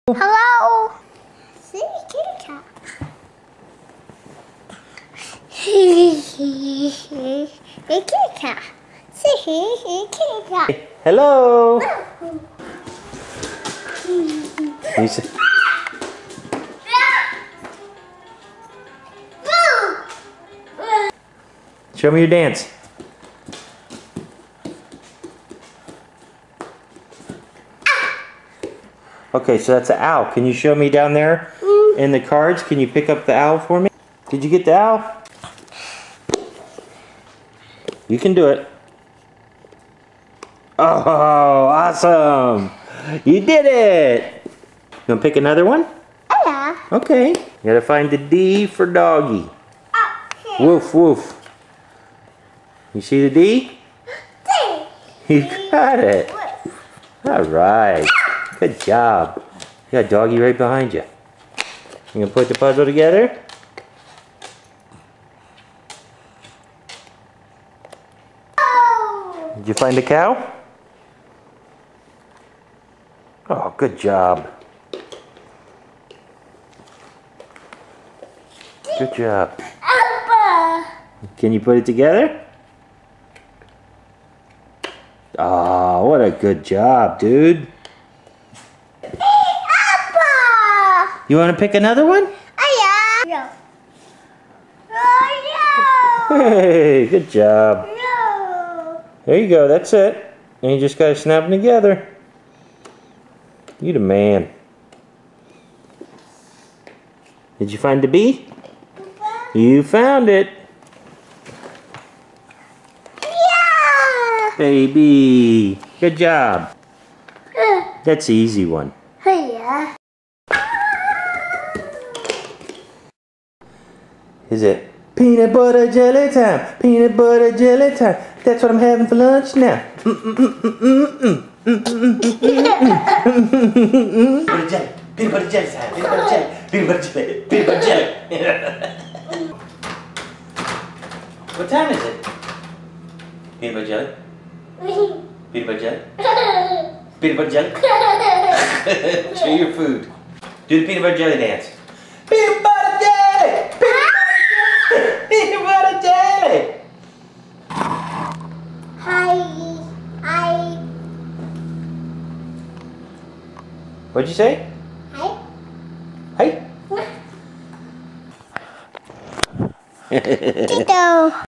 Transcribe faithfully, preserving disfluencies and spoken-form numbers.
Hello. See, kitty cat. Hey, kitty cat. See, kitty cat. Hello. You say, show me your dance. Okay, so that's an owl. Can you show me down there in the cards? Can you pick up the owl for me? Did you get the owl? You can do it. Oh, awesome! You did it! You want to pick another one? Yeah. Okay. You gotta find the D for doggy. Okay. Woof, woof. You see the D? D. You got it. All right. Good job. You got doggy right behind you. You gonna put the puzzle together? Oh. Did you find the cow? Oh, good job. Good job. Apple. Can you put it together? Oh, what a good job, dude. Apple. You want to pick another one? Oh, yeah. No. Oh, no. Hey, good job. No. There you go, that's it. And you just gotta snap them together. You the man. Did you find the B? You found it. Yeah. Baby. Good job. That's the easy one. Oh, yeah. Is it peanut butter jelly time? Peanut butter jelly time. That's what I'm having for lunch now. Peanut butter jelly. Peanut butter jelly time. Peanut butter jelly. Peanut butter jelly. Peanut butter jelly. What time is it? Peanut butter jelly. Peanut butter jelly. Peanut butter jelly. Show your food. Do the peanut butter jelly dance. Peanut butter jelly. Peanut butter jelly! Hi. Hi. What'd you say? Hi. Hey? Tito.